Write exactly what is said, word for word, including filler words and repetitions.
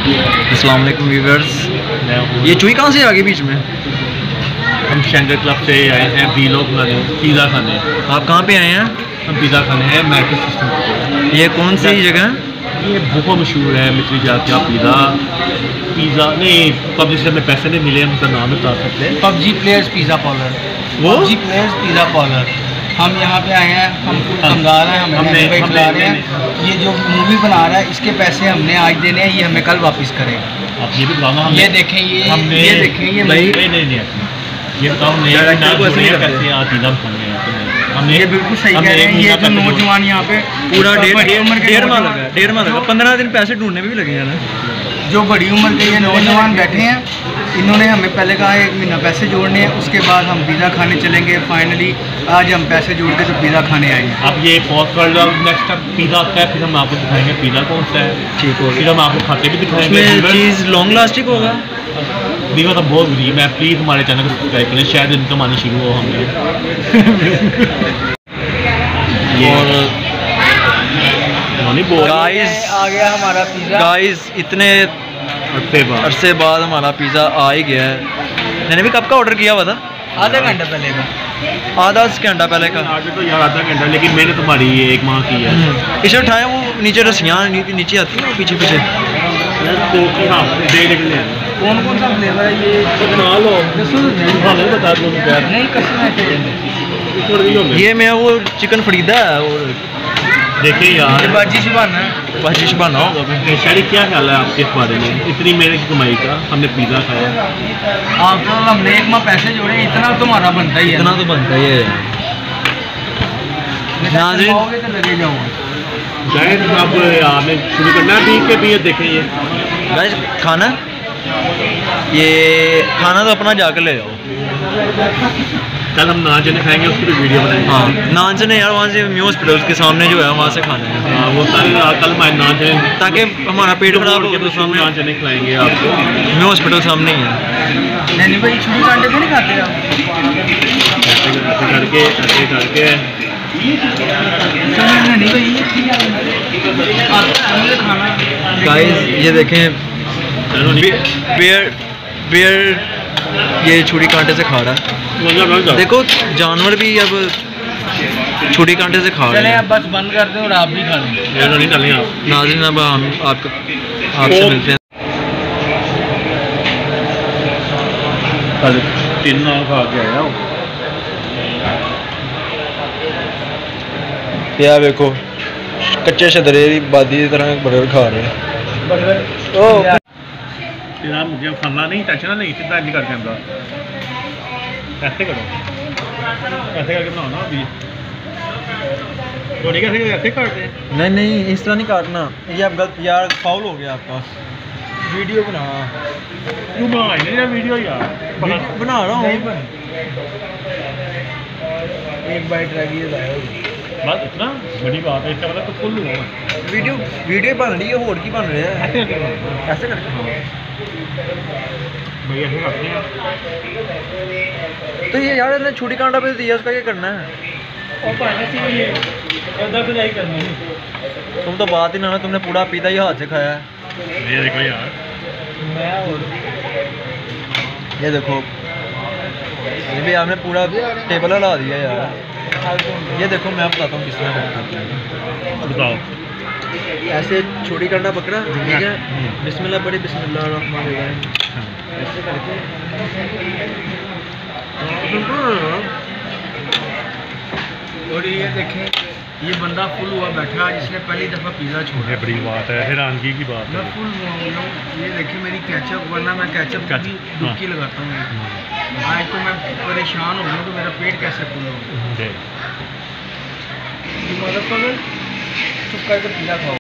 अस्सलाम वालेकुम व्यूअर्स। ये चुई कहाँ से आ गई बीच में? हम शेंगर क्लब से आए हैं वीलोग बनाने, पिज़्ज़ा खाने। आप कहाँ पे आए हैं? हम पिज़्ज़ा खाने हैं मैट्रिक सिस्टम। ये कौन सी जगह है? ये बहुत मशहूर है मित्री जाके पिज़्ज़ा पिज़्ज़ा नहीं पबजी से हमें पैसे नहीं मिले, हम उसका नाम नहीं बता सकते। PUBG players pizza parlour. वो पबजी प्लेयर्स पिज़्ज़ा पार्लर। हम यहाँ पे आए हैं, हम कुछ कंगाल हैं, हम हमने हमने खिला रहे हैं। ये जो मूवी बना रहा है इसके पैसे हमने आज देने हैं, ये हमें कल वापस करेगा। आप ये भी बताओ, ये देखें, ये हमने ये देखें, ये नहीं नहीं नहीं नहीं ये बताओ नहीं कैसे आप पिज़्ज़ा खाने हैं। हमने ये बिल्कुल सही कह रहे हैं। ये जो नौजवान यहाँ पे पूरा डेढ़ डेढ़ माह लगा डेढ़ माह लगा पंद्रह दिन पैसे ढूंढने में भी लगे हैं ना। जो बड़ी उम्र के ये नौजवान बैठे हैं, इन्होंने हमें पहले कहा एक महीना पैसे जोड़ने हैं, उसके बाद हम पिज़्ज़ा खाने चलेंगे। फाइनली आज हम पैसे जोड़ के तो पिज़्ज़ा खाने आएंगे। अब ये पॉज कर लो, नेक्स्ट टाइम पिज़्ज़ा आता है फिर हम आपको दिखाएंगे पिज़्ज़ा कौन सा है। ठीक हो फिर हम आपको खाते भी दिखाएंगे। चीज़ लॉन्ग लास्टिंग होगा। दीवा तो बहुत गरीब है, प्लीज़ हमारे चैनल को सब्सक्राइब करें, शायद इनकम आनी शुरू हो हमें। और गाइस आ गया हमारा पिज़्ज़ा। गाइस इतने अरसे बाद अरसे बाद हमारा पिज़्ज़ा आ ही गया है। मैंने भी कब का ऑर्डर किया हुआ था? आधा घंटा पहले का। आधा घंटा पहले का। आगे तो यार आधा घंटा, लेकिन मैंने तुम्हारी ये एक माह की है। इसे उठाया वो नीचे रस्सियाँ नीचे आती है पीछे पीछे। हाँ दे निकले कौन कौन सा फ्लेवर है ये? बता लो बता दो नहीं कसम। ये मैं वो चिकन खरीदा है और देखिए यार बाजी शुबाना है। बाजी शुबाना होगा। शायद क्या ख्याल है आपके इस बारे में? इतनी मेहनत की कमाई का हमने पिज़्ज़ा खाया। आफ्टर ऑल हमने एक माह पैसे जोड़े, इतना तुम्हारा बनता ही है। इतना तो बनता ही है। नाज़रीन तो लगे जाओगे। शायद अब आपने शुरू करना है ठीक है भैया। देखें ये गाइस खाना ये खाना तो अपना जाकर ले जाओ। कल हम नान चने खाएंगे, उसकी भी वीडियो बनाएंगे। हाँ नान चने यार वहाँ से म्यू हॉस्पिटल के सामने जो है वहाँ से खाना है। हाँ वो सारे कल हमारे नान चने, ताकि हमारा पेट खराब हो तो सामने नान चने खिलाएंगे आपको। म्यू हॉस्पिटल सामने ही है। नहीं भाई छुरी कांटे तो नहीं खाते आप? ऐसे करके ऐसे करके नहीं भाई खाना। गाइस ये देखें बेयर बेयर ये छुरी कांटे से खा रहा है। देखो जानवर भी अब छुरी कांटे से खा रहे हैं। अब बस बंद कर दें और आप भी खा लें। नाज़रीन अब हम आपको आपसे मिलते हैं। तीन खा के आया क्या देखो कच्चे शदरे बादी की तरह बर्गर खा रहे हैं। ओ तेरा मुझे खाना नहीं, टेंशन नहीं, सीधा नहीं कर देंगे। ऐसे करो, ऐसे करके बनाओ ना अभी। रोटी कैसे ऐसे काटते हैं? नहीं नहीं इस तरह नहीं काटना, ये आप गलत यार फाउल हो गया आपका। वीडियो बना क्यों बना नहीं वीडियो यार? बना रहा हूँ। एक बाइट रह गई है बस इतना बड़ी बात है, इसका मतलब तो फुल हुआ। वीडियो वीडियो बन रही है, होड़ की बन रही है। ऐसे करके ऐसे करके भैया ऐसे करते हैं। तो ये यार ने छुरी कांटा पे दिया, उसका क्या करना है? और पानी से इधर से नहीं करनी। तुम तो बात ही ना, तुमने पूरा पिज़्ज़ा ही हाथ से खाया है। ये देखो यार, मैं और ये देखो ये भी आपने पूरा टेबल हिला दिया यार। ये देखो मैं बताता हूँ किस तरह करते हैं। बताओ। ऐसे छुरी कांटा पकड़ा, ठीक है, बिस्मिल्लाह पढ़े, बिस्मिल्लाह रहमान रहीम, ऐसे करके और ये देखें ये बंदा फुल हुआ बैठा है जिसने पहली दफ़ा पिज़्ज़ा छोड़ा। बड़ी बात है, हैरानगी की बात मैं है। फुल हुआ हूँ। ये देखिए मेरी कैचअप, वरना मैं कैचअप की डुबकी लगाता हूँ। आज तो मैं परेशान हो गया तो मेरा पेट कैसे फुल हो गया। तो करके पिज़्ज़ा खाओ।